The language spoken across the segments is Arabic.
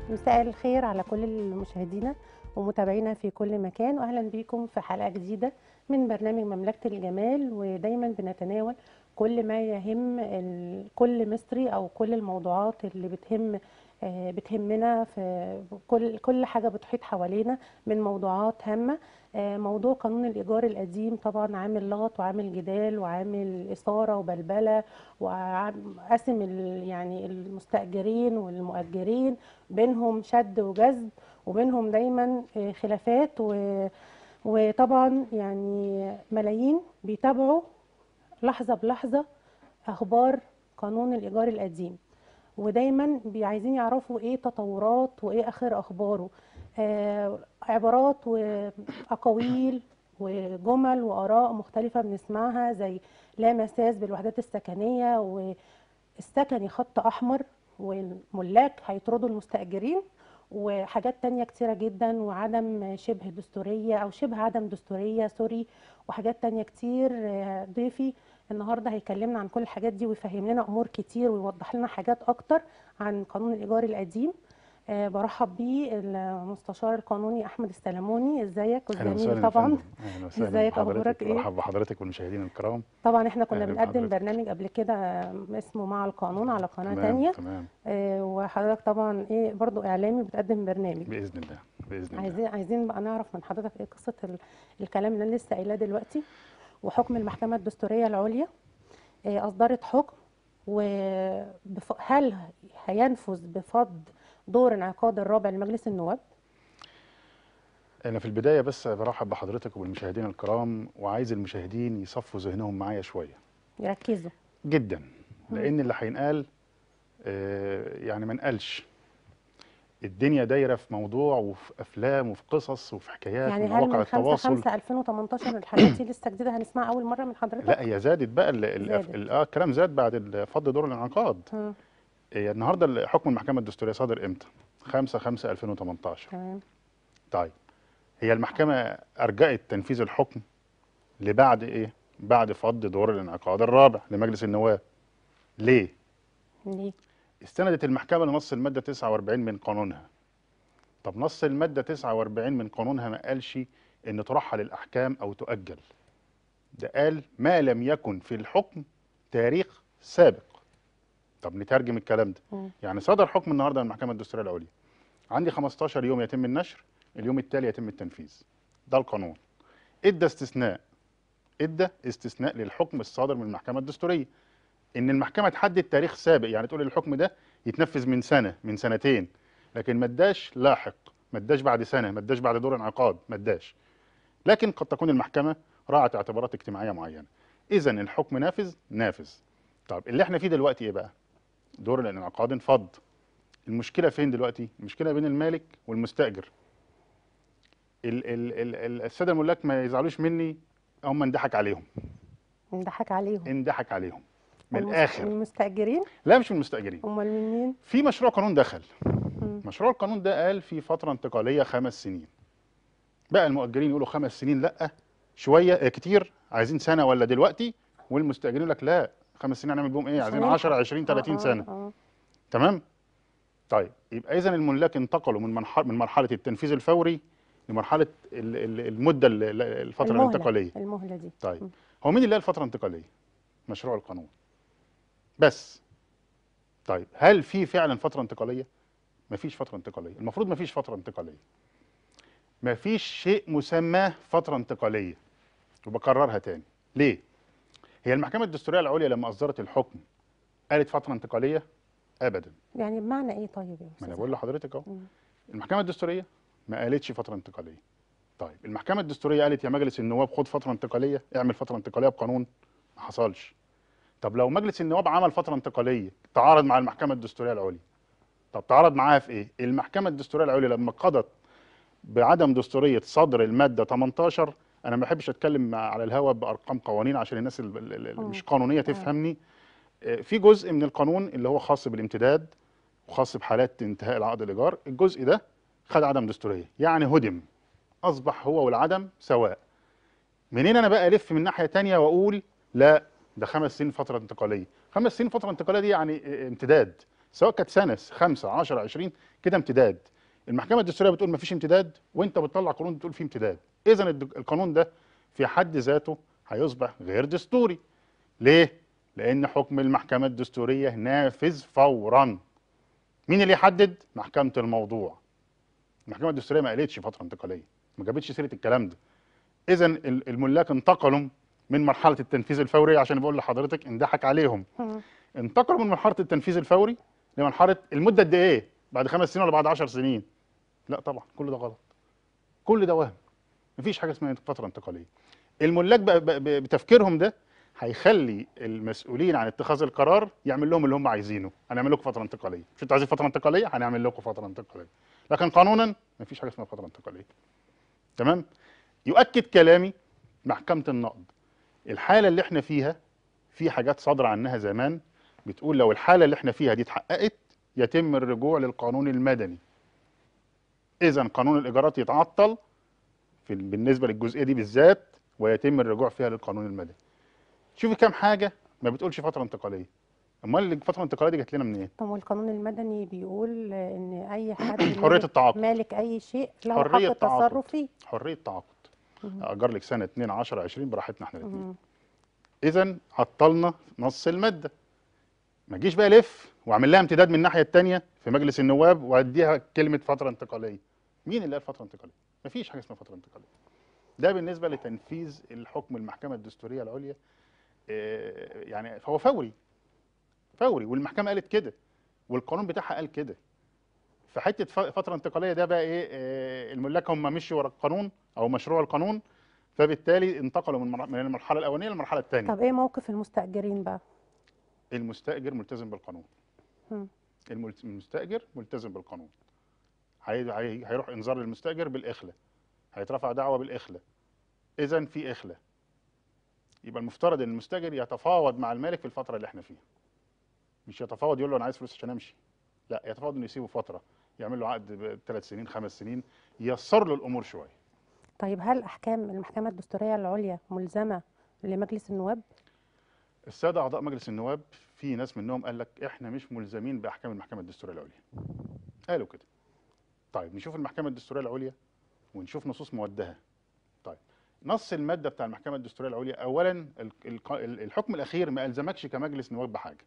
مساء الخير على كل المشاهدين ومتابعينا في كل مكان، واهلا بيكم في حلقه جديده من برنامج مملكه الجمال. ودايما بنتناول كل ما يهم كل مصري او كل الموضوعات اللي بتهمنا في كل حاجه بتحيط حوالينا من موضوعات هامه. موضوع قانون الايجار القديم طبعا عامل لغط وعامل جدال وعامل اثاره وبلبله، وقاسم يعني المستاجرين والمؤجرين بينهم شد وجذب، وبينهم دايما خلافات وطبعا يعني ملايين بيتابعوا لحظة بلحظة أخبار قانون الإيجار القديم، ودايما عايزين يعرفوا إيه تطورات وإيه آخر أخباره. عبارات وأقاويل وجمل وآراء مختلفة بنسمعها، زي لا مساس بالوحدات السكنية، والسكني خط أحمر، والملاك هيطردوا المستأجرين، وحاجات تانية كتيرة جدا، وعدم شبه دستورية أو شبه عدم دستورية سوري، وحاجات تانية كتير. ضيفي النهاردة هيكلمنا عن كل الحاجات دي ويفهم لنا أمور كتير ويوضح لنا حاجات أكتر عن قانون الإيجار القديم. برحب بيه المستشار القانوني أحمد السلموني. ازيك؟ اهلا والزميل وسهلا يا طبعا. فندم. اهلا وسهلا ازيك؟ اخبارك بحضرتك، ايه؟ برحب بحضرتك والمشاهدين الكرام. طبعا احنا كنا اهلا بنقدم بحضرتك. برنامج قبل كده اسمه مع القانون على قناة تمام تانية. تمام. وحضرتك طبعا ايه برضو اعلامي بتقدم برنامج. باذن الله باذن الله. عايزين بقى نعرف من حضرتك ايه قصة الكلام اللي انا لسه قايلاه دلوقتي، وحكم المحكمة الدستورية العليا. اصدرت حكم، وهل هينفذ بفض دور انعقاد الرابع لمجلس النواب؟ انا في البدايه بس برحب بحضرتك وبالمشاهدين الكرام، وعايز المشاهدين يصفوا ذهنهم معايا شويه يركزوا جدا، مم. لان اللي هينقال يعني ما نقالش. الدنيا دايره في موضوع وفي افلام وفي قصص وفي حكايات يعني هل ومواقع من التواصل. 5/5/2018 الحاجات دي لسه جديدة هنسمعها أول مرة من حضرتك؟ لا، هي زادت بقى زادت. الكلام زاد بعد فض دور الانعقاد. مم. النهارده حكم المحكمه الدستوريه صادر امتى؟ 5/5/2018. تمام. طيب، هي المحكمة أرجأت تنفيذ الحكم لبعد إيه؟ بعد فض دور الانعقاد الرابع لمجلس النواب. ليه؟ ليه؟ استندت المحكمة لنص المادة 49 من قانونها. طب نص المادة 49 من قانونها ما قالش إن ترحل الأحكام أو تؤجل. ده قال ما لم يكن في الحكم تاريخ سابق. طب نترجم الكلام ده. مم. يعني صدر حكم النهارده من المحكمة الدستورية العليا. عندي 15 يوم يتم النشر، اليوم التالي يتم التنفيذ. ده القانون. ادى استثناء للحكم الصادر من المحكمه الدستوريه، ان المحكمه تحدد تاريخ سابق، يعني تقول الحكم ده يتنفذ من سنه من سنتين، لكن ما اداش لاحق، ما اداش بعد سنه، ما اداش بعد دور انعقاد، ما اداش. لكن قد تكون المحكمه راعت اعتبارات اجتماعيه معينه. اذا الحكم نافذ. طب اللي احنا فيه دلوقتي ايه بقى؟ دور الانعقاد انفض. المشكله فين دلوقتي؟ المشكله بين المالك والمستاجر. الساده الملاك ما يزعلوش مني، هم اندحك عليهم. انضحك عليهم. اندحك عليهم من الاخر. المستأجرين؟ لا، مش من المستاجرين. امال من مين؟ في مشروع قانون دخل. مم. مشروع القانون ده قال في فتره انتقاليه 5 سنين. بقى المؤجرين يقولوا 5 سنين لا شويه كتير، عايزين سنه ولا دلوقتي، والمستاجرين يقول لك لا، 5 سنين هنعمل بيهم ايه؟ مش عايزين هنلحق. 10 20 30 سنه. تمام. طيب، يبقى اذا الملاك انتقلوا من مرحله التنفيذ الفوري لمرحله المده الفتره الانتقاليه. المهلة دي. طيب، مم. هو مين اللي قال فتره انتقاليه؟ مشروع القانون بس. طيب، هل في فعلا فتره انتقاليه؟ مفيش فتره انتقاليه. المفروض مفيش فتره انتقاليه. مفيش شيء مسماه فتره انتقاليه. وبكررها تاني. ليه؟ هي المحكمه الدستوريه العليا لما اصدرت الحكم قالت فتره انتقاليه؟ ابدا. يعني بمعنى ايه طيب يا ما استاذ انا بقول أحمد؟ لحضرتك اهو. مم. المحكمه الدستوريه ما قالتش فتره انتقاليه. طيب، المحكمه الدستوريه قالت يا مجلس النواب خد فتره انتقاليه، اعمل فتره انتقاليه بقانون. ما حصلش. طب لو مجلس النواب عمل فتره انتقاليه تعارض مع المحكمه الدستوريه العليا، طب تعارض معاها في ايه؟ المحكمه الدستوريه العليا لما قضت بعدم دستوريه صدر الماده 18، انا ما بحبش اتكلم على الهوا بارقام قوانين عشان الناس اللي مش قانونيه تفهمني. في جزء من القانون اللي هو خاص بالامتداد وخاص بحالات انتهاء العقد الايجار، الجزء ده خد عدم دستوريه، يعني هدم، اصبح هو والعدم سواء. منين انا بقى الف من ناحيه تانية واقول لا ده 5 سنين فتره انتقاليه؟ 5 سنين فتره انتقاليه دي يعني امتداد، سواء كانت سنه 5 10 20 كده امتداد. المحكمه الدستوريه بتقول ما فيش امتداد، وانت بتطلع قانون بتقول فيه امتداد. اذا القانون ده في حد ذاته هيصبح غير دستوري. ليه؟ لان حكم المحكمه الدستوريه نافذ فورا. مين اللي يحدد؟ محكمه الموضوع. المحكمه الدستوريه ما قالتش فتره انتقاليه، ما جابتش سيره الكلام ده. اذا الملاك انتقلوا من مرحله التنفيذ الفوري، عشان بقول لحضرتك انضحك عليهم. مم. انتقلوا من مرحله التنفيذ الفوري لمرحله المده قد ايه؟ بعد 5 سنين ولا بعد 10 سنين؟ لا طبعا، كل ده غلط، كل ده وهم. مفيش حاجه اسمها فتره انتقاليه. الملاك بتفكيرهم ده هيخلي المسؤولين عن اتخاذ القرار يعمل لهم اللي هم عايزينه. هنعمل لكم فتره انتقاليه، مش انتوا عايزين فتره انتقاليه؟ هنعمل لكم فتره انتقاليه. لكن قانونا مفيش حاجه اسمها فتره انتقاليه. تمام؟ يؤكد كلامي محكمه النقض. الحاله اللي احنا فيها في حاجات صادره عنها زمان بتقول لو الحاله اللي احنا فيها دي اتحققت يتم الرجوع للقانون المدني. اذا قانون الايجارات يتعطل بالنسبه للجزئيه دي بالذات، ويتم الرجوع فيها للقانون المدني. شوفي كام حاجه ما بتقولش فتره انتقاليه. امال الفتره الانتقاليه دي جت لنا منين؟ طب والقانون المدني بيقول ان اي حد حريه التعاقد. مالك اي شيء له حق حريه تعاقد. التصرف فيه. حريه تعاقد. مم. اجر لك سنه 2 10 20 براحتنا احنا الاثنين. مم. اذا عطلنا نص الماده. ما تجيش بقى لف واعمل لها امتداد من الناحيه الثانيه في مجلس النواب واديها كلمه فتره انتقاليه. مين اللي قال فتره انتقاليه؟ مفيش حاجه اسمها فتره انتقاليه. ده بالنسبه لتنفيذ الحكم المحكمه الدستوريه العليا. يعني فهو فوري. فوري، والمحكمه قالت كده، والقانون بتاعها قال كده. فحته فتره انتقاليه ده بقى ايه؟ الملاك هم مشوا ورا القانون او مشروع القانون، فبالتالي انتقلوا من المرحله الاولانيه للمرحله الثانيه. طب ايه موقف المستأجرين بقى؟ المستاجر ملتزم بالقانون. مم. المستاجر ملتزم بالقانون. هيروح انذار للمستاجر بالاخلاء، هيترفع دعوه بالاخلاء. اذا في اخلاء، يبقى المفترض ان المستاجر يتفاوض مع المالك في الفتره اللي احنا فيها. مش يتفاوض يقول له انا عايز فلوس عشان امشي، لا، يتفاوض انه يسيبه فتره، يعمل له عقد 3 سنين 5 سنين، ييسر له الامور شويه. طيب هل احكام المحكمة الدستورية العليا ملزمة لمجلس النواب؟ الساده اعضاء مجلس النواب في ناس منهم قال لك احنا مش ملزمين باحكام المحكمه الدستوريه العليا. قالوا كده. طيب نشوف المحكمه الدستوريه العليا ونشوف نصوص موجهه. طيب نص الماده بتاع المحكمه الدستوريه العليا، اولا الحكم الاخير ما الزمكش كمجلس نواب بحاجه،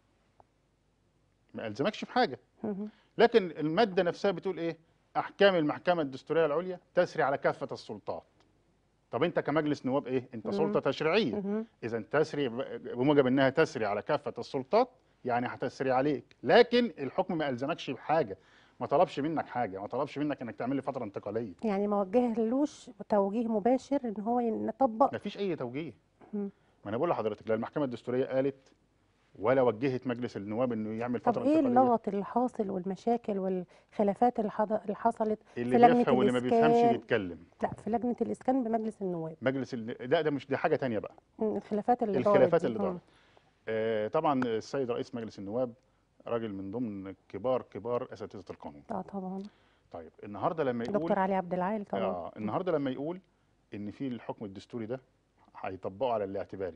ما الزمكش في حاجه. مم. لكن الماده نفسها بتقول ايه؟ احكام المحكمه الدستوريه العليا تسري على كافه السلطات. طب انت كمجلس نواب ايه؟ انت سلطه تشريعيه. مم. اذا تسري بموجب انها تسري على كافه السلطات، يعني هتسري عليك. لكن الحكم ما الزمكش بحاجه، ما طلبش منك حاجه، ما طلبش منك انك تعمل لي فتره انتقاليه. يعني ما وجهلوش توجيه مباشر ان هو يطبق. ما فيش اي توجيه. مم. ما انا بقول لحضرتك لا المحكمه الدستوريه قالت ولا وجهت مجلس النواب انه يعمل طب فتره ايه انتقاليه. اللغط اللي حاصل والمشاكل والخلافات اللي حصلت اللي في لجنة بيفهم واللي ما بيفهمش الإسكان؟ بيتكلم. لا، في لجنة الإسكان بمجلس النواب. ده مش دي حاجه تانية بقى. الخلافات اللي دارت الخلافات دي. اللي دارت. طبعا السيد رئيس مجلس النواب راجل من ضمن كبار اساتذه القانون. طبعا. طيب النهارده لما يقول دكتور علي عبد العال طبعا. النهارده لما يقول ان في الحكم الدستوري ده هيطبقه على الاعتباري.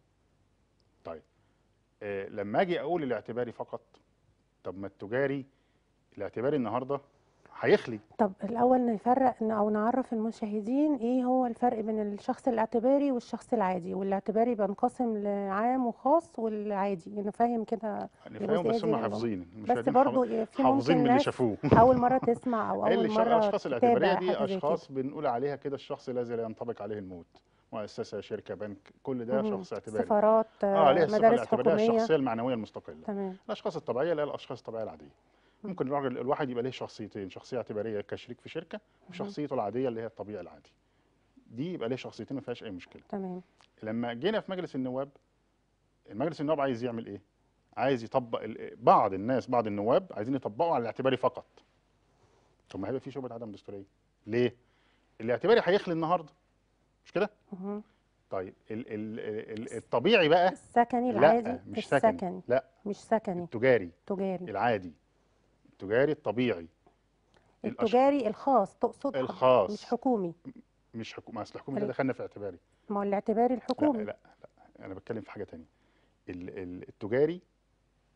طيب لما اجي اقول الاعتباري فقط، طب ما التجاري الاعتباري النهارده هيخلي. طب الأول نفرق أو نعرف المشاهدين إيه هو الفرق بين الشخص الاعتباري والشخص العادي. والاعتباري بينقسم لعام وخاص والعادي، نفهم كده نفهم بس هم حافظين. بس برضو في حافظين ممكن من اللي ناس شافوه. أول مرة تسمع أو أول مرة الاشخاص الاعتباريه تتابع دي حاجة زي اشخاص كده. بنقول عليها كده الشخص الذي لا ينطبق عليه الموت. مؤسسه، شركه، بنك، كل ده شخص اعتباري. سفارات، ليها الصفه مدارس الاعتباريه حكومية. الشخصيه المعنويه المستقله. تمام. الاشخاص الطبيعيه لا، الاشخاص الطبيعيه العاديه. ممكن الواحد يبقى له شخصيتين، شخصيه اعتباريه كشريك في شركه، وشخصيته العاديه اللي هي الطبيعي العادي. دي يبقى له شخصيتين ما فيهاش اي مشكله. تمام. لما جينا في مجلس النواب، المجلس النواب عايز يعمل ايه؟ عايز يطبق بعض النواب عايزين يطبقوا على الاعتباري فقط. طب ما هيبقى في شبهه عدم دستوريه. ليه؟ الاعتباري هيخلي النهارده، مش كده؟ طيب الطبيعي بقى السكني العادي. لا مش سكني. لا مش سكني. التجاري العادي. التجاري الطبيعي. التجاري الخاص تقصد؟ الخاص مش حكومي. مش حكومي. اصل الحكومي ده دخلنا في اعتباري. ما هو الاعتباري الحكومي. لا انا بتكلم في حاجه ثانيه. التجاري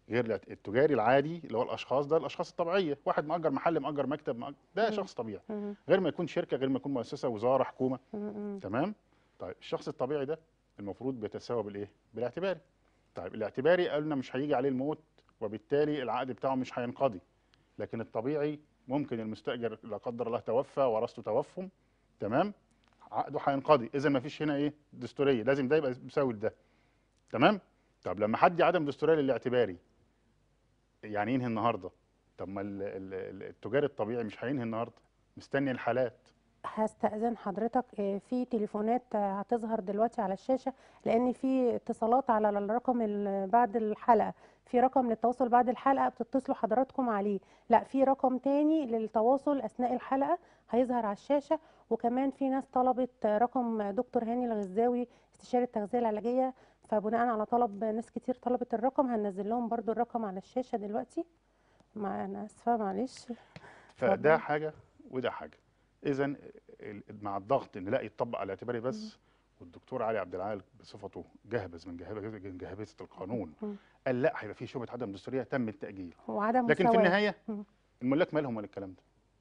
غير التجاري العادي اللي هو الاشخاص، ده الاشخاص الطبيعيه، واحد مأجر محل، مأجر مكتب، ده مم. شخص طبيعي، مم. غير ما يكون شركه، غير ما يكون مؤسسه، وزاره، حكومه. مم. تمام. طيب الشخص الطبيعي ده المفروض بيتساوى بالايه؟ بالاعتباري. طيب الاعتباري قلنا مش هيجي عليه الموت، وبالتالي العقد بتاعه مش هينقضي. لكن الطبيعي ممكن المستاجر لا قدر الله توفى، ورثته توفوا، تمام، عقده هينقضي. اذا ما فيش هنا ايه؟ دستوريه، لازم ده يبقى بيساوي ده. تمام. طب لما حد عدم دستوريه للاعتباري يعني ينهي النهارده؟ طب ما التجاري الطبيعي مش هينهي النهارده، مستني الحالات. هستأذن حضرتك، في تليفونات هتظهر دلوقتي على الشاشة، لأن في اتصالات على الرقم بعد الحلقة، في رقم للتواصل بعد الحلقة بتتصلوا حضراتكم عليه، لا في رقم تاني للتواصل أثناء الحلقة هيظهر على الشاشة. وكمان في ناس طلبت رقم دكتور هاني الغزاوي استشاري التغذية العلاجية، فبناء على طلب ناس كتير طلبت الرقم هننزل لهم برضو الرقم على الشاشة دلوقتي. أنا آسفة معلش. فده اتفضل. حاجه وده حاجه. اذا مع الضغط ان لا يتطبق على الاعتباري بس، والدكتور علي عبد العال بصفته جهبذ من جهبذه القانون قال لا هيبقى في شبهه عدم دستوريه، تم التاجيل. وعدم لكن في مساواة. النهايه الملاك مالهم ولا الكلام ده؟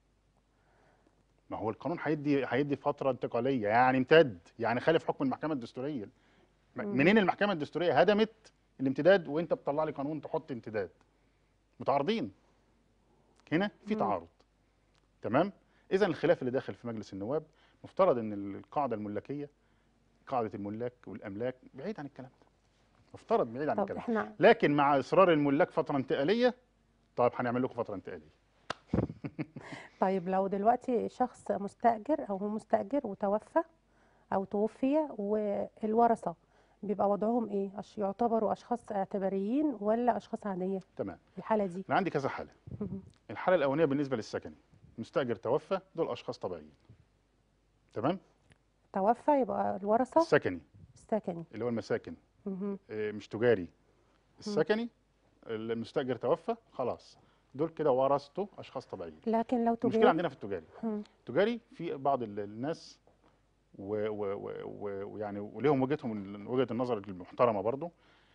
ما هو القانون هيدي فتره انتقاليه، يعني امتد، يعني خالف حكم المحكمه الدستوريه. منين المحكمه الدستوريه هدمت الامتداد وانت بتطلع لي قانون تحط امتداد؟ متعارضين، هنا في تعارض. تمام. اذا الخلاف اللي داخل في مجلس النواب مفترض ان القاعده الملاكيه، قاعده الملاك والاملاك، بعيد عن الكلام ده، مفترض بعيد عن طب الكلام ده. احنا لكن مع اصرار الملاك فتره انتقاليه، طيب هنعمل لكم فتره انتقاليه. طيب لو دلوقتي شخص مستأجر او هو مستأجر وتوفى او توفي، والورثة بيبقى وضعهم ايه؟ يعتبروا اشخاص اعتباريين ولا اشخاص عادية تمام. في الحالة دي؟ انا عندي كذا حاله. الحاله الاولانيه بالنسبه للسكني، مستاجر توفى، دول اشخاص طبيعيين. تمام. توفى يبقى الورثة السكني السكني. اللي هو المساكن، مهم. مش تجاري. مم. السكني المستاجر توفى، خلاص دول كده ورثته اشخاص طبيعيين. لكن لو المشكله تجاري. عندنا في التجاري، مم. التجاري في بعض الناس ويعني وليهم وجهتهم، وجهه النظر المحترمه برضو،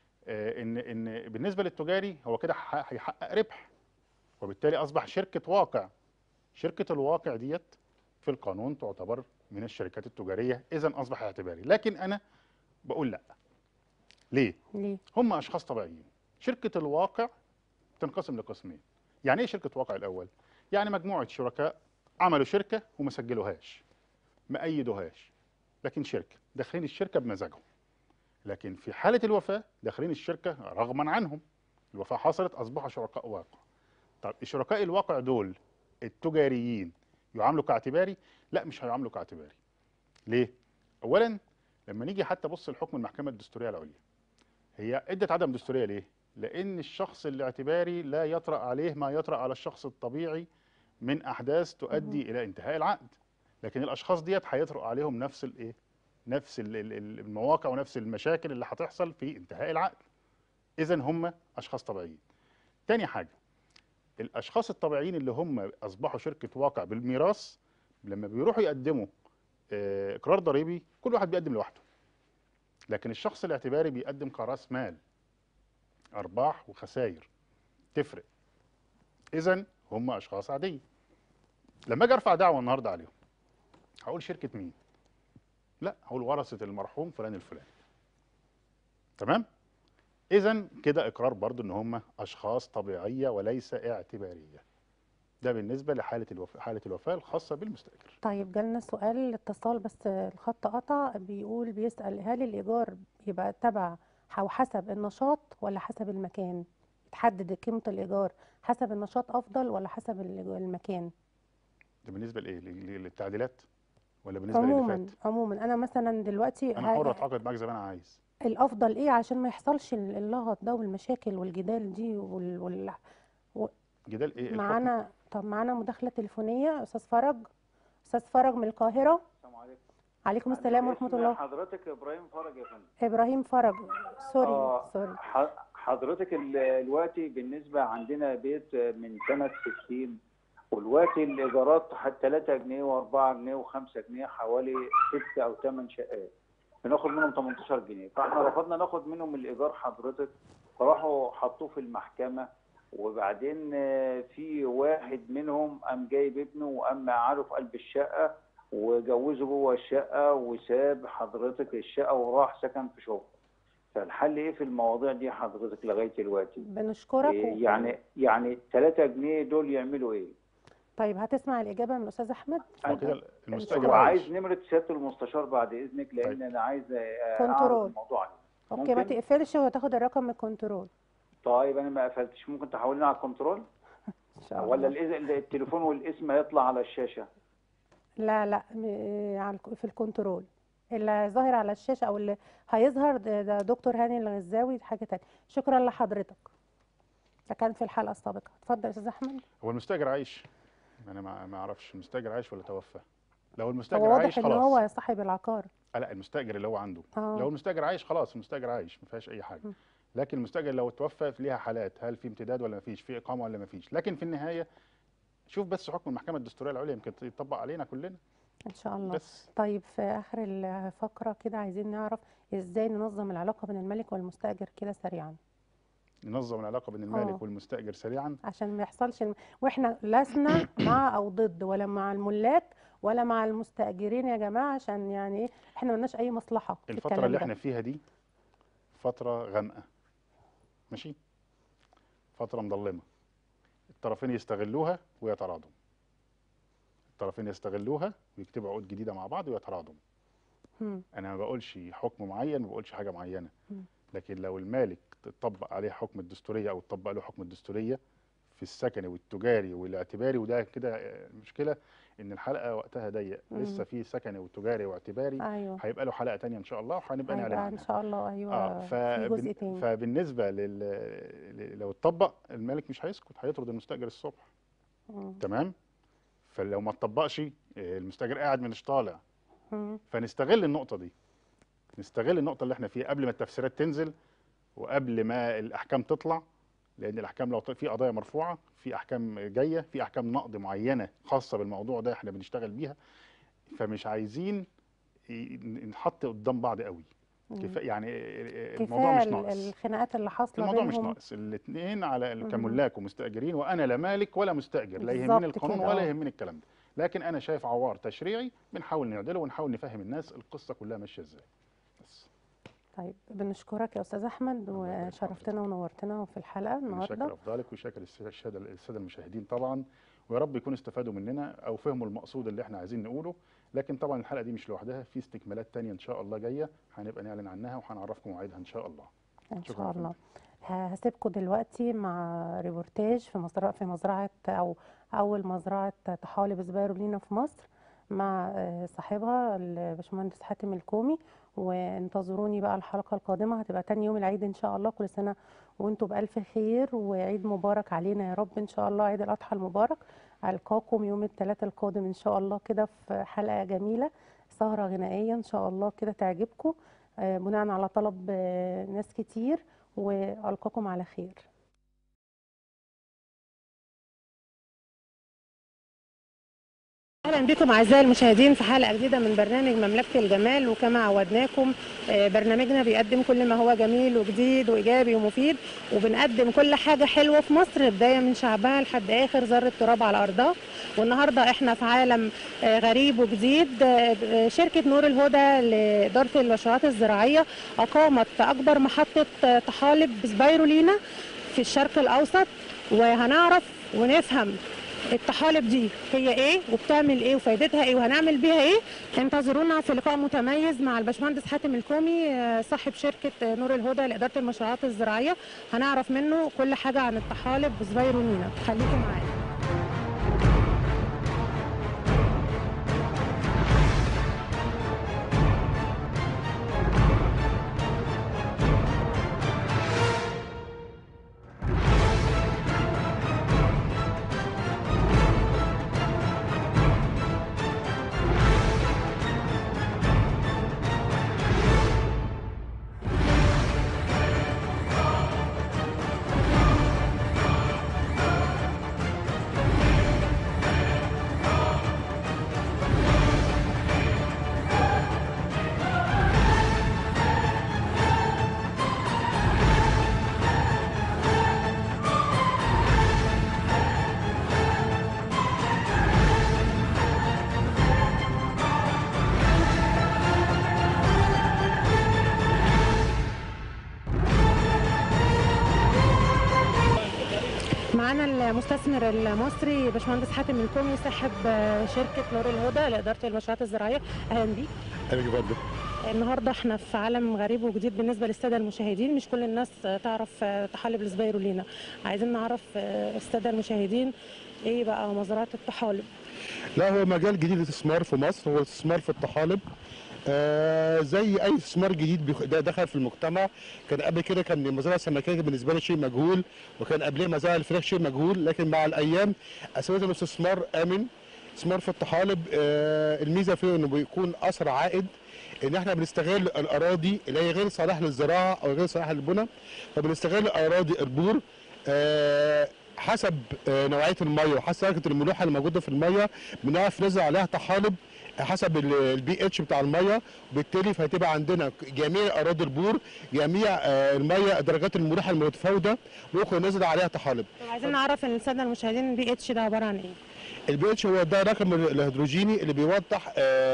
ان بالنسبه للتجاري هو كده هيحقق ربح، وبالتالي اصبح شركه واقع. شركه الواقع ديت في القانون تعتبر من الشركات التجاريه، اذا اصبح اعتباري. لكن انا بقول لا. ليه؟ ليه؟ هم اشخاص طبيعيين. شركه الواقع تنقسم لقسمين. يعني ايه شركه واقع الاول؟ يعني مجموعه شركاء عملوا شركه وما سجلوهاش، ما ايدوهاش، لكن شركه داخلين الشركه بمزاجهم. لكن في حاله الوفاه داخلين الشركه رغما عنهم، الوفاه حصلت اصبحوا شركاء واقع. طب الشركاء الواقع دول التجاريين يعاملوا كاعتباري؟ لا، مش هيعاملوا كاعتباري. ليه؟ اولا لما نيجي حتى بص لحكم المحكمه الدستوريه العليا، هي ادت عدم دستوريه ليه؟ لان الشخص الاعتباري لا يطرأ عليه ما يطرأ على الشخص الطبيعي من احداث مهم. تؤدي الى انتهاء العقد. لكن الاشخاص ديت هيطرأ عليهم نفس الايه؟ نفس المواقع ونفس المشاكل اللي هتحصل في انتهاء العقد. اذا هم اشخاص طبيعيين. تاني حاجه، الاشخاص الطبيعيين اللي هم اصبحوا شركه واقع بالميراث، لما بيروحوا يقدموا اقرار ضريبي كل واحد بيقدم لوحده. لكن الشخص الاعتباري بيقدم كراس مال، ارباح وخسائر، تفرق. اذا هم اشخاص عاديه. لما اجي ارفع دعوه النهارده عليهم هقول شركه مين؟ لا، هقول ورثه المرحوم فلان الفلاني. تمام. اذا كده اقرار برضو ان هم اشخاص طبيعيه وليس اعتباريه. ده بالنسبه لحاله الوفاه، حاله الوفاه الخاصه بالمستاجر. طيب جالنا سؤال اتصال بس الخط قطع، بيسأل هل الإيجار يبقى تبع أو حسب النشاط ولا حسب المكان؟ تحدد قيمة الإيجار حسب النشاط أفضل ولا حسب المكان؟ ده بالنسبه لايه؟ للتعديلات ولا بالنسبه للي عموما فات؟ عموما أنا مثلا دلوقتي انا حر اتعاقد معاك زي ما انا عايز. الأفضل إيه عشان ما يحصلش اللغط ده والمشاكل والجدال دي جدال ايه الحكم؟ معانا. طب معانا مداخلة تليفونية، أستاذ فرج. أستاذ فرج من القاهرة. السلام عليكم. عليكم عندي السلام ورحمة اسم الله. حضرتك ابراهيم فرج يا فندم. إبراهيم فرج. سوري اه سوري. حضرتك دلوقتي بالنسبه عندنا بيت من سنه 60، ودلوقتي الايجارات 3 جنيه و4 جنيه و5 جنيه، حوالي 6 او 8 شقات، بناخد منهم 18 جنيه، فاحنا رفضنا ناخد منهم الايجار حضرتك فراحوا حطوه في المحكمه. وبعدين في واحد منهم قام جايب ابنه وقام قعده في قلب الشقه وجوزه جوه الشقه وساب حضرتك الشقه وراح سكن في شغل. فالحل ايه في المواضيع دي حضرتك لغايه دلوقتي؟ بنشكرك يعني 3 جنيه دول يعملوا ايه؟ طيب هتسمع الإجابة من الأستاذ أحمد؟ هو كده المستاجر وعايز عايش. نمره سياده المستشار بعد اذنك، لان طيب. انا عايز اعرض كنترول. الموضوع عليه. أوكي، ما ممكن؟ تقفلش وتاخد الرقم من الكنترول. طيب انا ما قفلتش، ممكن تحولينا على الكنترول؟ إن شاء ولا الله. التليفون والاسم هيطلع على الشاشه؟ لا في الكنترول اللي ظاهر على الشاشة أو اللي هيظهر ده دكتور هاني الغزاوي، حاجة تانية. شكرا لحضرتك. ده كان في الحلقة السابقة. اتفضل يا أستاذ أحمد. هو المستاجر عايش؟ انا ما اعرفش المستاجر عايش ولا توفى. لو المستاجر هو عايش واضح إن خلاص. هو صاحب العقار. لا، المستاجر اللي هو عنده. آه. لو المستاجر عايش خلاص، المستاجر عايش ما فيهاش اي حاجه. لكن المستاجر لو توفى ليها حالات، هل في امتداد ولا ما فيش، في اقامه ولا ما فيش. لكن في النهايه شوف بس حكم المحكمه الدستوريه العليا يمكن يطبق علينا كلنا إن شاء الله. بس. طيب في آخر الفقرة كده عايزين نعرف إزاي ننظم العلاقة بين الملك والمستأجر كده سريعا. ننظم العلاقه بين المالك والمستاجر سريعا عشان ما يحصلش واحنا لسنا مع او ضد ولا مع الملاك ولا مع المستأجرين يا جماعة، عشان يعني ايه، احنا ملناش اي مصلحة في الفتره الكلام اللي ده. احنا فيها دي فتره غامقه، ماشي، فتره مظلمه. الطرفين يستغلوها ويتراضوا. الطرفين يستغلوها ويكتبوا عقود جديده مع بعض ويتراضوا. انا ما بقولش حكم معين، ما بقولش حاجه معينه. لكن لو المالك تطبق عليه حكم الدستوريه او تطبق له حكم الدستوريه في السكني والتجاري والاعتباري، وده كده المشكله ان الحلقه وقتها ضيق، لسه في سكني وتجاري واعتباري. ايوه هيبقى له حلقه ثانيه ان شاء الله وهنبقى نعلن عنها ان شاء الله. ايوه في جزء تاني. فبالنسبه لو اتطبق المالك مش هيسكت، هيطرد المستاجر الصبح. تمام. فلو ما اتطبقش المستاجر قاعد مش طالع. فنستغل النقطه دي، نستغل النقطه اللي احنا فيها قبل ما التفسيرات تنزل وقبل ما الاحكام تطلع. لان الاحكام لو في قضايا مرفوعه، في احكام جايه، في احكام نقض معينه خاصه بالموضوع ده احنا بنشتغل بيها. فمش عايزين نحط قدام بعض قوي. يعني الموضوع مش ناقص. الخناقات اللي حاصله الموضوع بينهم مش ناقص. الاثنين على كملاك ومستاجرين، وانا لا مالك ولا مستاجر، لا يهمني القانون ولا يهمني الكلام ده. لكن انا شايف عوار تشريعي بنحاول نعدله ونحاول نفهم الناس القصه كلها ماشيه ازاي. بس. طيب بنشكرك يا استاذ احمد، وشرفتنا ونورتنا في الحلقه النهارده. شكرا افضلك وشكر الساده المشاهدين طبعا، ويا رب يكونوا استفادوا مننا او فهموا المقصود اللي احنا عايزين نقوله. لكن طبعا الحلقه دي مش لوحدها، في استكمالات تانية ان شاء الله جايه هنبقى نعلن عنها وهنعرفكم مواعيدها ان شاء الله. ان شاء الله. هسيبكم دلوقتي مع ريبورتاج في مزرعه او اول مزرعه طحالب سبايرولينا في مصر مع صاحبها الباشمهندس حاتم الكومي. وانتظروني بقى الحلقه القادمه، هتبقى تاني يوم العيد ان شاء الله. كل سنه وانتم بالف خير وعيد مبارك علينا يا رب ان شاء الله، عيد الاضحى المبارك. القاكم يوم الثلاث القادم ان شاء الله كده في حلقه جميله، سهره غنائيه ان شاء الله كده تعجبكم بناء على طلب ناس كتير، والقاكم على خير. اهلا بكم اعزائي المشاهدين في حلقه جديده من برنامج مملكه الجمال. وكما عودناكم برنامجنا بيقدم كل ما هو جميل وجديد وايجابي ومفيد، وبنقدم كل حاجه حلوه في مصر بدايه من شعبها لحد اخر ذره تراب على ارضها. والنهارده احنا في عالم غريب وجديد. شركه نور الهدى لاداره المشروعات الزراعيه اقامت اكبر محطه طحالب سبايرولينا في الشرق الاوسط، وهنعرف ونفهم الطحالب دي هي ايه وبتعمل ايه وفايدتها ايه وهنعمل بيها ايه. انتظرونا في لقاء متميز مع الباشمهندس حاتم الكومي صاحب شركه نور الهدى لاداره المشروعات الزراعيه، هنعرف منه كل حاجه عن الطحالب سبايرولينا. خليكم معانا. المستثمر المصري باشمهندس حاتم الكومي صاحب شركة نور الهدى لإدارة المشروعات الزراعية. أهلا بيك. اهلا بيك يا فندم. النهارده احنا في عالم غريب وجديد بالنسبة للسادة المشاهدين، مش كل الناس تعرف طحالب السبايرولينا. عايزين نعرف السادة المشاهدين ايه بقى مزرعة الطحالب. لا، هو مجال جديد للاستثمار في مصر، هو الاستثمار في الطحالب. زي اي استثمار جديد دخل في المجتمع. كان قبل كده كان المزارع السمكيه بالنسبه لي شيء مجهول، وكان قبليه مزارع الفراخ شيء مجهول، لكن مع الايام اثبت انه استثمار امن. استثمار في الطحالب الميزه فيه انه بيكون اسرع عائد، ان احنا بنستغل الاراضي اللي هي غير صالحه للزراعه او غير صالحه للبناء، فبنستغل الاراضي البور حسب نوعيه الميه وحسب درجه الملوحه اللي موجوده في الميه، بنعرف نزرع عليها طحالب حسب البي اتش بتاع الميه، وبالتالي فهتبقى عندنا جميع اراضي البور، جميع الميه درجات الملوحه المتفاوته ممكن نزرع عليها طحالب. عايزين نعرف السادة المشاهدين البي اتش ده عبارة عن ايه؟ البي اتش هو ده رقم الهيدروجيني اللي بيوضح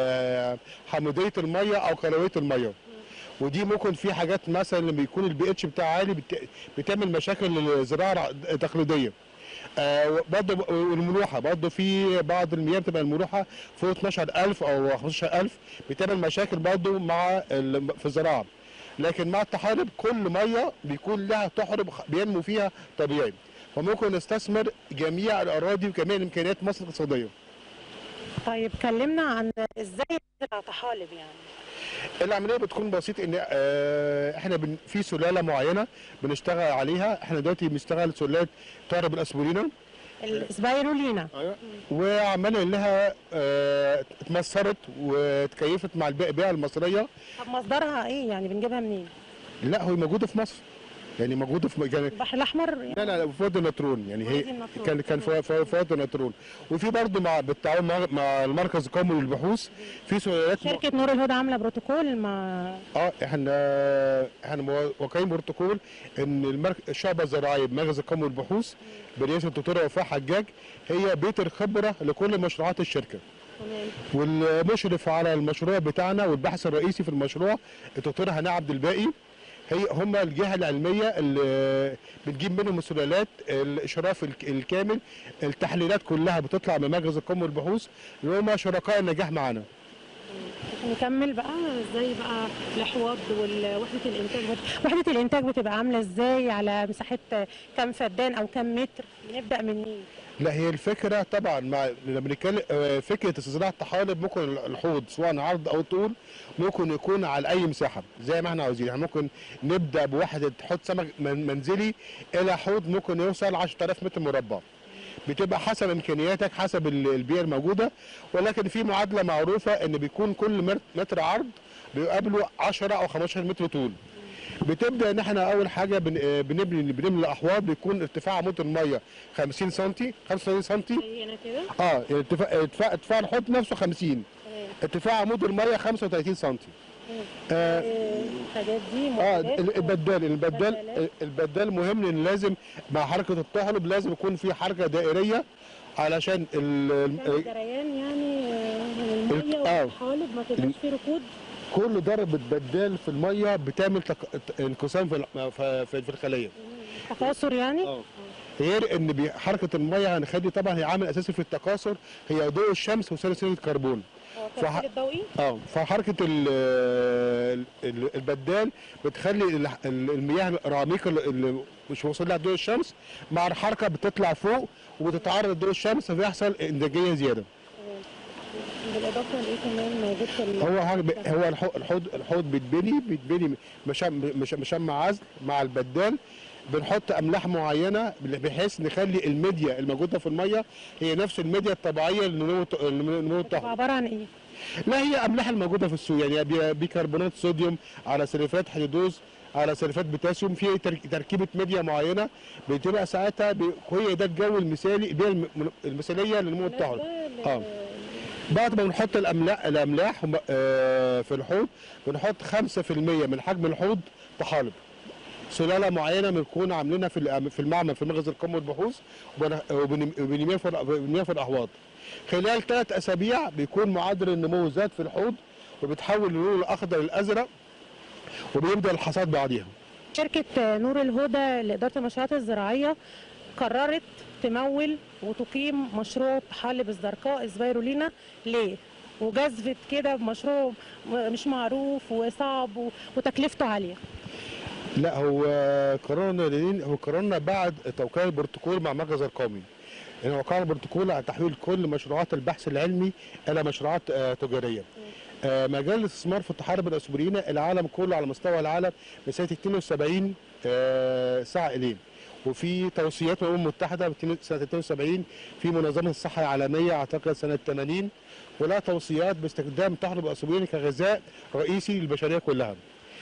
حمضيه الميه او كلويه الميه. ودي ممكن في حاجات مثلا لما بيكون البي اتش بتاعها عالي بتعمل مشاكل للزراعه التقليديه. برضه الملوحه، برضه في بعض المياه بتبقى الملوحه فوق 12000 او 15000، بتعمل مشاكل برضه في الزراعه. لكن مع الطحالب كل ميه بيكون لها تحرب بينمو فيها طبيعي، فممكن نستثمر جميع الاراضي وجميع الامكانيات مصر الاقتصاديه. طيب كلمنا عن ازاي نزرع طحالب يعني. العمليه بتكون بسيط، ان احنا في سلاله معينه بنشتغل عليها. احنا دلوقتي بنشتغل سلالات تعرب الاسبولينا السبايرولينا. ايوه، وعملنا لها اتمثلت وتكيفت مع البيئه المصريه. طب مصدرها ايه يعني بنجيبها منين؟ لا، هي موجوده في مصر، يعني موجوده في البحر الاحمر يعني. لا في وادي النطرون، يعني هي كان في وادي النطرون. وفي برضه بالتعاون مع المركز القومي للبحوث في سلالات. شركه نور الهدى عامله بروتوكول مع احنا موقعين بروتوكول ان الشعبه الزراعيه بمركز القومي للبحوث برئاسه الدكتوره وفاء حجاج هي بيت الخبره لكل مشروعات الشركه. والمشرف على المشروع بتاعنا والباحث الرئيسي في المشروع الدكتور هناء عبد الباقي، هم الجهه العلميه اللي بتجيب منهم السلالات، الاشراف الكامل، التحليلات كلها بتطلع من مركز القومي للبحوث اللي هم شركاء النجاح معانا. نكمل بقى ازاي بقى الاحواض ووحده الانتاج. وحده الانتاج بتبقى عامله ازاي؟ على مساحه كام فدان او كام متر؟ نبدا منين؟ لا، هي الفكره طبعا لما بنتكلم فكره استزراع الطحالب، ممكن الحوض سواء عرض او طول ممكن يكون على اي مساحه زي ما احنا عاوزين. يعني ممكن نبدا بوحده حوض سمك منزلي الى حوض ممكن يوصل 10000 متر مربع. بتبقى حسب امكانياتك، حسب البيئه الموجوده، ولكن في معادله معروفه ان بيكون كل متر عرض بيقابله 10 او 15 متر طول. بتبدا ان احنا اول حاجه بنملى احواض بيكون ارتفاع عمود الميه 50 سم 35 سم. هنا كده ارتفاع الحوض نفسه 50. ارتفاع عمود الميه 35 سم. الحاجات دي البدال مهم، لان لازم مع حركه الطحالب لازم يكون في حركه دائريه علشان الجريان يعني الميه والطحالب ما تبقاش في ركود. كل ضربة بدال في الميه بتعمل انقسام في الخليه، تكاثر يعني. غير ان حركه الميه هنخلي طبعا هي عامل اساسي في التكاثر، هي ضوء الشمس وثاني اكسيد الكربون. الضوئي فحركه البدال بتخلي المياه العميقه اللي مش واصل لها ضوء الشمس مع الحركه بتطلع فوق وبتتعرض لضوء الشمس، فبيحصل انتاجيه زياده. بالاضافه لايه كمان موجود في هو الحوض بيتبني مشمع عزل مع البدال. بنحط املاح معينه بحيث نخلي الميديا الموجوده في الميه هي نفس الميديا الطبيعيه لنمو الطحالب. عباره عن ايه؟ لا، هي املاح الموجوده في السوق، يعني بيكربونات صوديوم على سلفات حديدوز على سلفات بوتاسيوم، في تركيبه ميديا معينه بتبقى ساعتها هي ده الجو المثالي، البيئه المثاليه لنمو الطحالب. بعد ما بنحط الاملاح في الحوض بنحط 5% من حجم الحوض طحالب. سلاله معينه بنكون عاملينها في المعمل في مركز القومي للبحوث، وبنرميها في الاحواض. خلال 3 أسابيع بيكون معدل النمو زاد في الحوض وبتحول اللون الاخضر للازرق وبيبدا الحصاد بعديها. شركه نور الهدى لاداره المشروعات الزراعيه قررت تمول وتقيم مشروع طحالب الزرقاء سبايرولينا ليه؟ وجذبت كده بمشروع مش معروف وصعب وتكلفته عاليه. لا، هو قررنا بعد توقيع البروتوكول مع المركز القومي. يعني وقعنا البروتوكول على تحويل كل مشروعات البحث العلمي الى مشروعات تجاريه. مجال الاستثمار في الطحالب الاسبرينا العالم كله على مستوى العالم من سنه 72 سعى اليه، وفي توصيات من الامم المتحده سنه 72، في منظمه الصحه العالميه اعتقد سنه 80 ولها توصيات باستخدام الطحالب الاسبريني كغذاء رئيسي للبشريه كلها.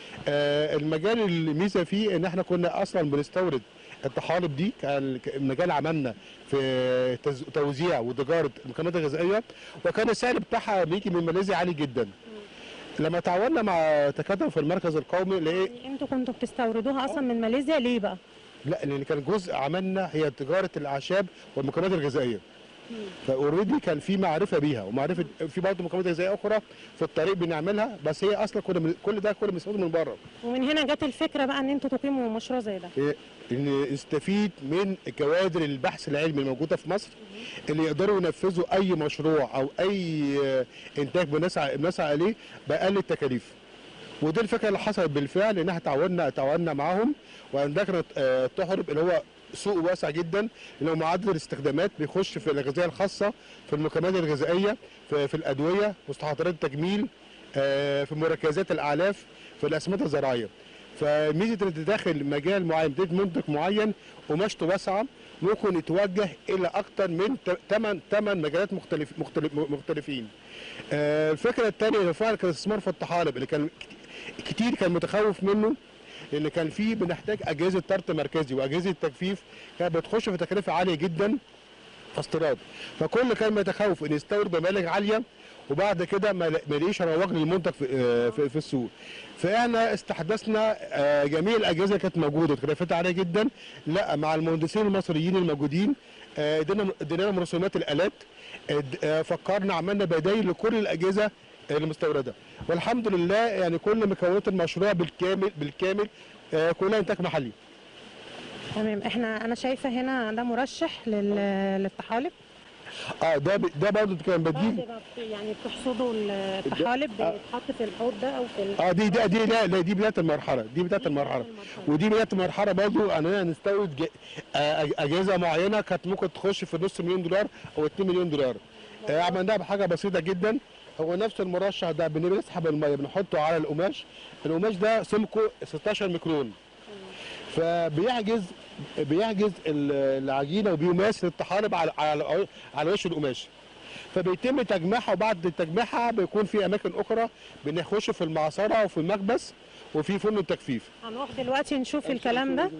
المجال الميزه فيه ان احنا كنا اصلا بنستورد الطحالب دي، كان مجال عملنا في توزيع وتجاره المكملات الغذائيه، وكان السعر بتاعها بيجي من ماليزيا عالي جدا. لما تعاوننا مع تكاتف في المركز القومي يعني انتوا كنتوا بتستوردوها اصلا من ماليزيا ليه بقى؟ لا، لان كان جزء عملنا هي تجاره الاعشاب والمكملات الغذائيه. فاوريدي كان في معرفه بيها، ومعرفه في برضه مكملات غذائيه اخرى في الطريق بنعملها، بس هي اصلا كل ده بنستورده من بره. ومن هنا جت الفكره بقى ان انتوا تقيموا مشروع زي ده. ان نستفيد من كوادر البحث العلمي الموجوده في مصر اللي يقدروا ينفذوا اي مشروع او اي انتاج بنسعى اليه باقل التكاليف. ودي الفكره اللي حصلت بالفعل، ان احنا تعاوننا معاهم، وعندنا الطحالب اللي هو سوق واسع جدا، اللي هو معدل الاستخدامات بيخش في الغذاء الخاصه، في المكملات الغذائيه، في الادويه، مستحضرات التجميل، في مركزات الاعلاف، في الاسمده الزراعيه. فميزه انك داخل مجال معين بتدي منتج معين قماشته واسعه، ممكن يتوجه الى اكثر من 8 مجالات مختلفين. الفكره الثانيه اللي فعلا كان الاستثمار في الطحالب اللي كان كتير كان متخوف منه، لان كان في بنحتاج اجهزه طرد مركزي واجهزه تجفيف، كانت بتخش في تكلفه عاليه جدا استيراد. فكل كان متخوف ان يستورد بمبالغ عاليه وبعد كده ما يلاقيش رواج للمنتج في السوق. فاحنا استحدثنا جميع الاجهزه اللي كانت موجوده وتكلفتها عاليه جدا، لا مع المهندسين المصريين الموجودين ادينا لهم رسومات الالات، فكرنا عملنا بدايل لكل الاجهزه المستورده، والحمد لله يعني كل مكونات المشروع بالكامل كلها انتاج محلي. تمام. انا شايفه هنا ده مرشح للطحالب. ده برضه كان بديل. بعد ما يعني بتحصدوا الطحالب بيتحط في الحوض ده او في دي بدايه المرحله، ودي بدايه المرحله برضه اننا نستورد اجهزه معينه كانت ممكن تخش في نص مليون دولار او 2 مليون دولار. عملناها بحاجه بسيطه جدا. هو نفس المرشح ده بنسحب الميه بنحطه على القماش ده سمكه 16 ميكرون، بيحجز العجينه وبيماس الطحالب على وش القماش، فبيتم تجميعها، وبعد تجميعها بيكون في اماكن اخرى بنخش في المعصره وفي المكبس وفي فرن التجفيف. هنروح دلوقتي نشوف الكلام ده.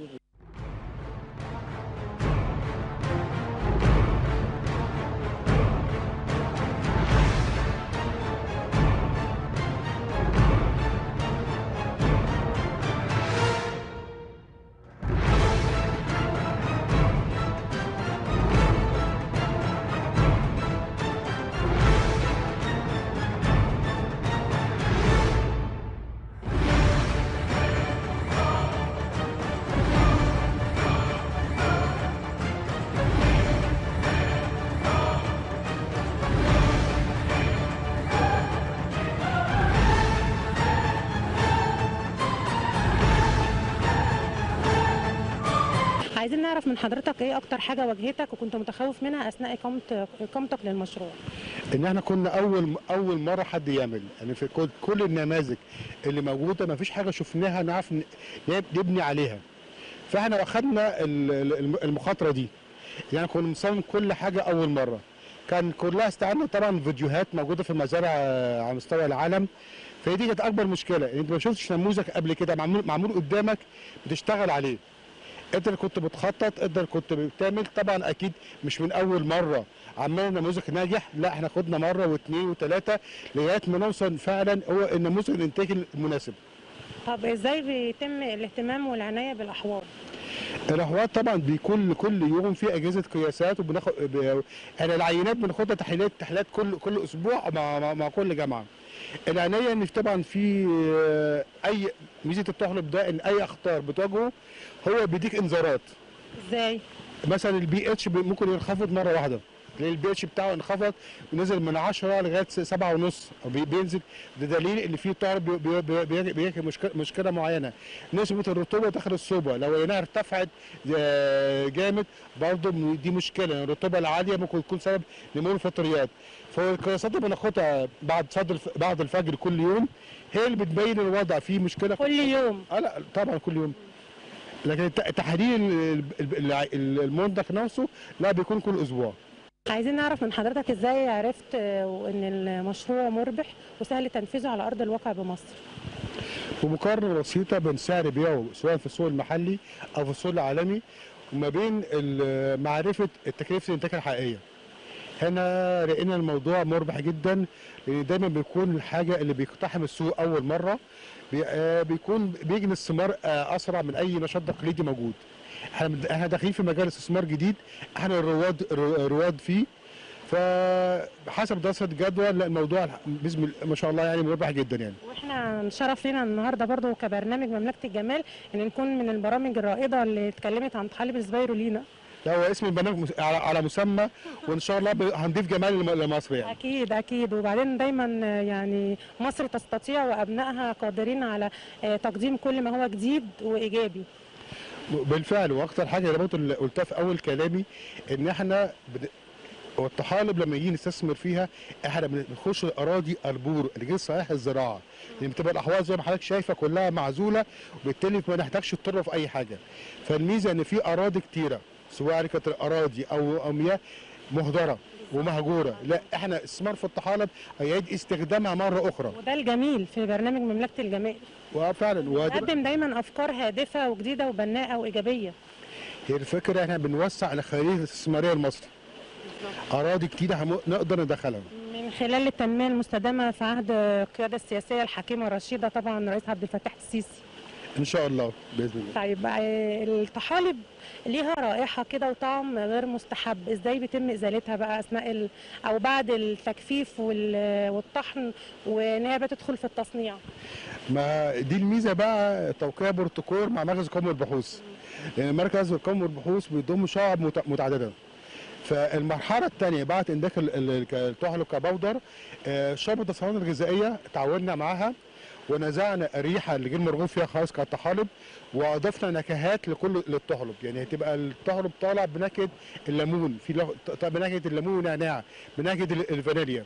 عايزين نعرف من حضرتك ايه اكتر حاجه واجهتك وكنت متخوف منها اثناء اقامتك للمشروع؟ ان احنا كنا اول مره حد يعمل، يعني في كل النماذج اللي موجوده ما فيش حاجه شفناها نعرف نبني عليها. فاحنا اخذنا المخاطره دي، يعني كنا بنصمم كل حاجه اول مره. كان كلها استعنا طبعا فيديوهات موجوده في المزارع على مستوى العالم، فدي كانت اكبر مشكله، انت ما شفتش نموذج قبل كده معمول قدامك بتشتغل عليه. انت اللي كنت بتخطط، انت اللي كنت بتعمل، طبعا اكيد مش من اول مره عملنا نموذج ناجح، لا احنا خدنا مره واثنين وثلاثه لغايه ما نوصل فعلا هو النموذج الانتاجي المناسب. طب ازاي بيتم الاهتمام والعنايه بالاحواض؟ الاحواض طبعا بيكون كل يوم في اجهزه قياسات، وبناخد يعني العينات بناخدها تحليلات كل اسبوع مع كل جامعه. العنايه ان طبعا في اي ميزه الطحالب ده ان اي اخطار بتواجهه هو بيديك انذارات. ازاي؟ مثلا البي اتش ممكن ينخفض مره واحده، تلاقي البي اتش بتاعه انخفض ونزل من 10 لغايه 7.5 او بينزل. ده دليل ان في طالب بيواجه مشكله معينه. نسبه الرطوبه داخل الصوبه لو لقيناها ارتفعت جامد برضه دي مشكله، يعني الرطوبه العاليه ممكن تكون سبب نمو الفطريات. فالقياسات اللي بناخدها بعد الفجر كل يوم هي اللي بتبين الوضع فيه مشكله كل يوم؟ لا طبعا كل يوم، لكن تحليل المنتج نفسه لا بيكون كل اسبوع. عايزين نعرف من حضرتك ازاي عرفت ان المشروع مربح وسهل تنفيذه على ارض الواقع بمصر؟ بمقارنه بسيطه بين سعر بيعه سواء في السوق المحلي او في السوق العالمي وما بين معرفه تكلفه الانتاج الحقيقيه. هنا لقينا الموضوع مربح جدا، لان دايما بيكون الحاجه اللي بيقتحم السوق اول مره بيكون بيجني الثمار اسرع من اي نشاط تقليدي موجود. احنا داخلين في مجال استثمار جديد، احنا الرواد فيه، فحسب دراسه جدوى لا الموضوع بسم الله ما شاء الله يعني مربح جدا يعني. واحنا شرف لنا النهارده برضو كبرنامج مملكه الجمال ان نكون من البرامج الرائده اللي اتكلمت عن طحالب السبايرولينا. لا هو اسم البرنامج على مسمى، وان شاء الله هنضيف جمال لمصر يعني. اكيد اكيد، وبعدين دايما يعني مصر تستطيع وابنائها قادرين على تقديم كل ما هو جديد وايجابي. بالفعل، واكثر حاجه اللي برضه قلتها في اول كلامي ان احنا والطحالب لما يجي نستثمر فيها احنا بنخش الاراضي البور اللي غير صحيح الزراعه، لان بتبقى الاحواض زي ما حضرتك شايفه كلها معزوله وبالتالي ما نحتاجش التربه في اي حاجه. فالميزه ان في اراضي كتيره سواء كانت اراضي او مياه مهدره ومهجوره، لا احنا استثمار في الطحالب هيعيد استخدامها مره اخرى. وده الجميل في برنامج مملكه الجمال. وفعلا بنقدم دايما افكار هادفه وجديده وبناءه وايجابيه. هي الفكره احنا بنوسع الخليج الاستثماريه المصري. اراضي كتيره نقدر ندخلها من خلال التنميه المستدامه في عهد القياده السياسيه الحكيمه الرشيده طبعا الرئيس عبد الفتاح السيسي. ان شاء الله باذن الله. طيب الطحالب ليها رائحه كده وطعم غير مستحب، ازاي بيتم ازالتها بقى اثناء او بعد التجفيف والطحن وان هي بتدخل في التصنيع؟ ما دي الميزه بقى توقيع بروتوكول مع مركز القومي للبحوث، لان مركز القومي للبحوث بيضم شعب متعدده. فالمرحله الثانيه بعد انداك الطحالب كبودر، شعبة الصناعات الغذائيه تعاوننا معاها ونزعنا الريحه اللي غير مرغوب فيها خالص كالطحالب، واضفنا نكهات للطحالب، يعني هتبقى الطحالب طالع بنكهه الليمون، بنكهه الليمون والنعناع، بنكهه الفانيليا.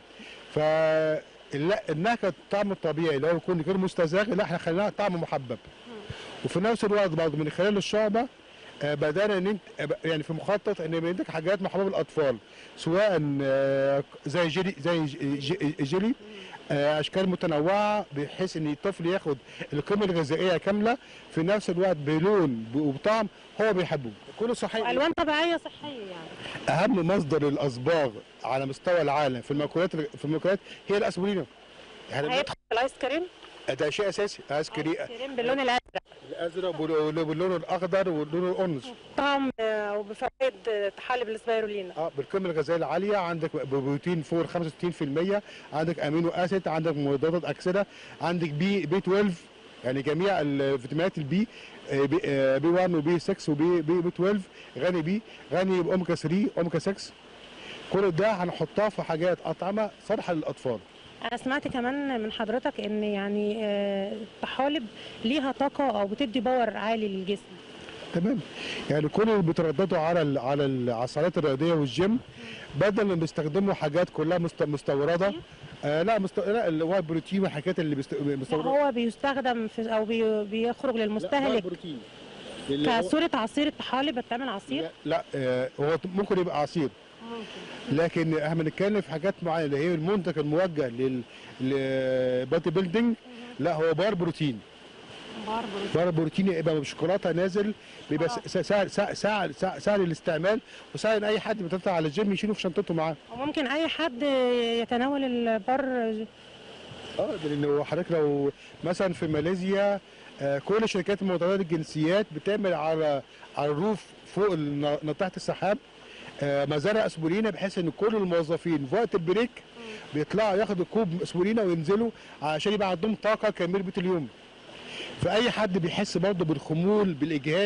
النكهه الطعم الطبيعي اللي هو يكون غير مستزاغ، لا احنا خليناها طعم محبب. وفي نفس الوقت برضه من خلال الشعبه بدانا يعني في مخطط ان ننتج حاجات محبوبه للاطفال، سواء زي جيلي اشكال متنوعه بحيث ان الطفل ياخد القيمه الغذائيه كامله في نفس الوقت بلون وبطعم هو بيحبه. كله صحي والوان طبيعيه صحيه يعني. اهم مصدر الاصباغ على مستوى العالم في المأكولات هي الاسبرينا. هيدخل الايس كريم؟ ده شيء اساسي. ايس كريم باللون الازرق واللون الاخضر واللون الاورنج. طعم وبفوائد طحالب السبايرولينا. بالقيمه الغذائيه العاليه، عندك بروتين فوق 65%، عندك امينو اسيد، عندك مضادات اكسده، عندك بي 12، يعني جميع الفيتامينات البي بي 1 وبي 6 وبي 12 غني باوميجا 3 اوميجا 6. كل ده هنحطها في حاجات اطعمه صالحه للاطفال. أنا سمعت كمان من حضرتك إن يعني الطحالب ليها طاقة أو بتدي باور عالي للجسم. تمام، يعني كل اللي بيترددوا على الصالات الرياضية والجيم بدل ما بيستخدموا حاجات كلها مستوردة. لا اللي هو البروتين والحاجات اللي مستورده. هو بيستخدم في أو بيخرج للمستهلك كصورة عصير الطحالب، بتعمل عصير؟ لا هو ممكن يبقى عصير. لكن احنا بنتكلم في حاجات معينه اللي هي المنتج الموجه للبادي بيلدينج، لا هو بار بروتين. بار بروتين يبقى بالشوكولاته نازل، بيبقى سهل الاستعمال وسهل ان اي حد بيطلع على الجيم يشيله في شنطته معاه. وممكن اي حد يتناول البار. لانه حضرتك لو مثلا في ماليزيا كل شركات المتعدده الجنسيات بتعمل على الروف فوق ناطحه السحاب مزارع اسبرينا، بحيث ان كل الموظفين في وقت البريك بيطلعوا ياخدوا كوب اسبرينا وينزلوا عشان يبقى عندهم طاقه كامله اليوم. فاي حد بيحس برضه بالخمول بالاجهاد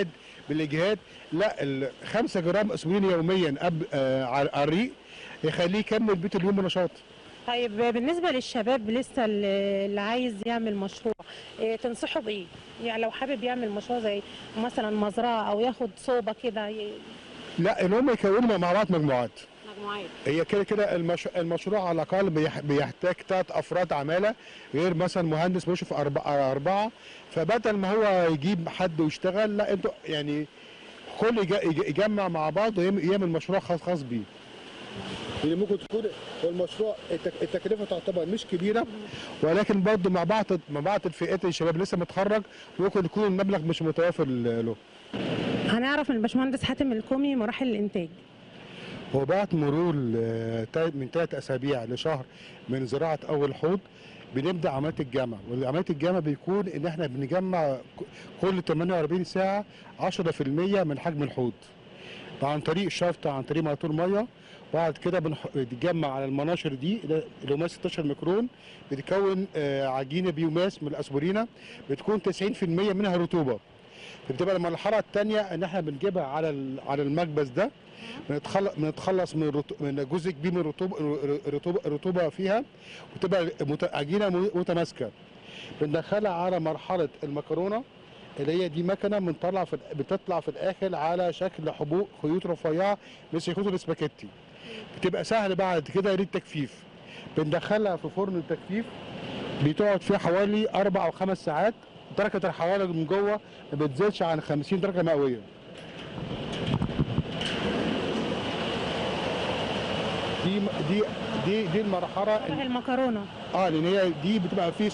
بالاجهاد، لا 5 جرام اسبرين يوميا قبل على الريق يخليه يكمل بيت اليوم بنشاط. طيب بالنسبة للشباب لسه اللي عايز يعمل مشروع، تنصحه بإيه؟ يعني لو حابب يعمل مشروع زي مثلا مزرعة أو ياخد صوبة كده لا، ان هم يكونوا مع بعض مجموعات. مجموعات. هي كده كده المشروع على الاقل بيحتاج 3 افراد عماله، غير مثلا مهندس بيشرف اربعه. فبدل ما هو يجيب حد ويشتغل، لا انتوا يعني كل يجمع مع بعض ويعمل مشروع خاص بيه. يعني ممكن تكون المشروع التكلفه تعتبر مش كبيره، ولكن برضه مع بعض الفئات الشباب لسه متخرج ممكن يكون المبلغ مش متوافر له. هنعرف من الباشمهندس حاتم الكومي مراحل الإنتاج. هو بعد مرور من 3 أسابيع لشهر من زراعة أول حوض بنبدأ عملية الجمع، وعملية الجمع بيكون إن إحنا بنجمع كل 48 ساعة 10% من حجم الحوض عن طريق شفط، عن طريق موتور مية. بعد كده بنجمع على المناشر دي اللي هم 16 ميكرون، بتكون عجينة بيوماس من الأسبرينة بتكون 90% منها رطوبة. بتبقى المرحلة الثانية إن إحنا بنجيبها على المكبس ده، بنتخلص من جزء كبير من الرطوبه فيها، وتبقى عجينه متماسكه. بندخلها على مرحله المكرونه اللي هي دي مكنه بتطلع في الاخر على شكل حبوب خيوط رفيعه مثل خيوط الاسباجيتي. بتبقى سهل بعد كده للتجفيف. بندخلها في فرن التجفيف، بتقعد فيها حوالي 4 أو 5 ساعات. درجه الحراره من جوه ما بتزيدش عن 50 درجه مئويه. دي المرحله المكرونه. لان هي دي بتبقى في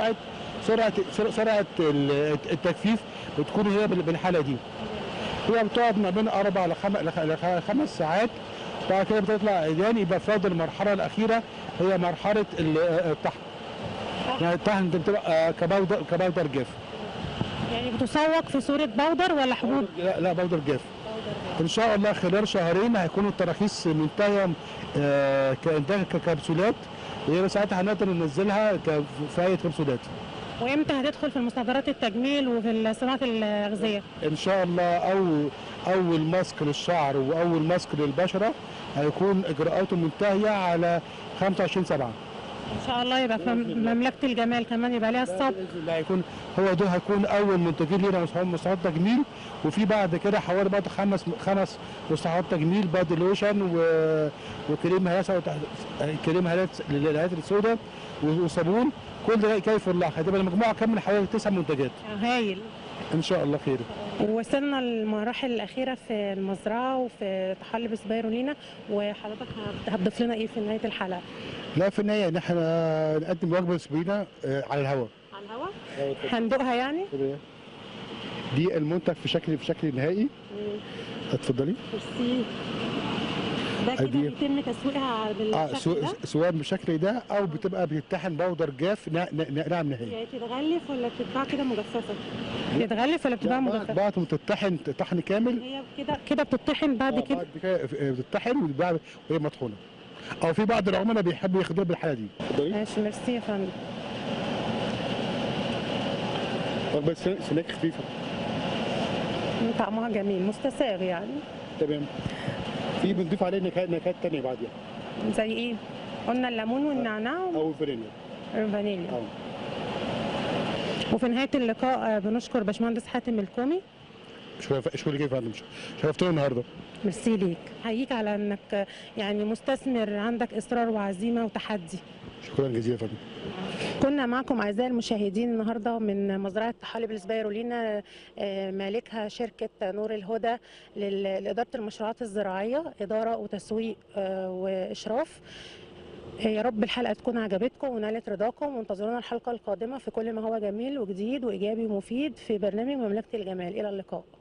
سرعه التجفيف بتكون هي بالحاله دي. هي بتقعد ما بين 4 ل 5 ساعات. بعد كده بتطلع عيدان. يبقى فاضل المرحله الاخيره هي مرحله الطحن. يعني الطحن بتبقى كباودر جاف. يعني بتسوق في صوره باودر ولا حبوب؟ لا باودر جاف. ان شاء الله خلال شهرين هيكونوا التراخيص منتهيه كانتاج ككبسولات، وهي ساعتها هنقدر ننزلها كفايه كبسولات. وامتى هتدخل في المستحضرات التجميل وفي صناعه الاغذيه؟ ان شاء الله اول ماسك للشعر واول ماسك للبشره هيكون اجراءاته منتهيه على 25/7. ان شاء الله يبقى في مملكه الجمال كمان يبقى ليها الصبر. هيكون هو ده هيكون اول منتجين لينا مستحضرات تجميل، وفي بعد كده حوالي بعد 5 مستحضرات تجميل، بادي لوشن وكريم هلاسه كريم هلاسه للهالات السوداء وصابون. كل ده كيف الله هتبقى المجموعه كامله حوالي 9 منتجات. هايل. ان شاء الله خير. وصلنا للمراحل الاخيره في المزرعه وفي تحلب سبايرولينا، وحضرتك هتضيف لنا ايه في نهايه الحلقه؟ لا، في النهايه ان احنا نقدم وجبه سبايرولينا على الهواء. على الهواء؟ هندوقها يعني؟ دي المنتج في شكل نهائي. اتفضلي. ميرسي. ده كده بيتم تسويقها بالشكل ده؟ سواء بالشكل ده او بتبقى بتتطحن باودر جاف ناعم نهائي. يعني تتغلف ولا بتتباع كده مجففه؟ تتغلف ولا بتتباع مجففه؟ بعد ما تتطحن طحن كامل. هي كده بتطحن بعد كده؟ بعد كده بتتطحن وتتباع وهي مطحونه. او في بعض العملاء بيحبوا ياخدوها بالحاله دي. ماشي، ميرسي يا فندم. وجبه سناك خفيفه. طعمها جميل مستساغ يعني. تمام. في بنضيف عليه نكهات تانية بعديها. زي ايه؟ قلنا الليمون والنعناع او الفانيليا. الفانيليا. وفي نهايه اللقاء بنشكر باشمهندس حاتم الكومي. شكرا ليك يا فندم، شرفتونا النهارده. ميرسي ليك، حقيقي على انك يعني مستثمر عندك اصرار وعزيمه وتحدي. شكرا جزيلا يا فندم. كنا معكم اعزائي المشاهدين النهارده من مزرعه تحالب السبايرولينا، مالكها شركه نور الهدى لاداره المشروعات الزراعيه، اداره وتسويق واشراف. يا رب الحلقه تكون عجبتكم ونالت رضاكم، وانتظرونا الحلقه القادمه في كل ما هو جميل وجديد وايجابي ومفيد في برنامج مملكه الجمال. الى اللقاء.